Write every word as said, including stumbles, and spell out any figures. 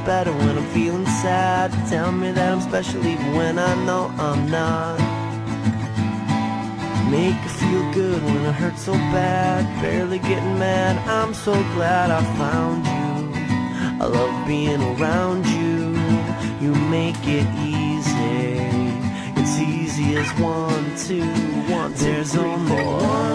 better when I'm feeling sad. Tell me that I'm special even when I know I'm not. Make it feel good when it hurts so bad. Barely getting mad, I'm so glad I found you. I love being around you. You make it easy. It's easy as one, two, one, two, There's three, only four. one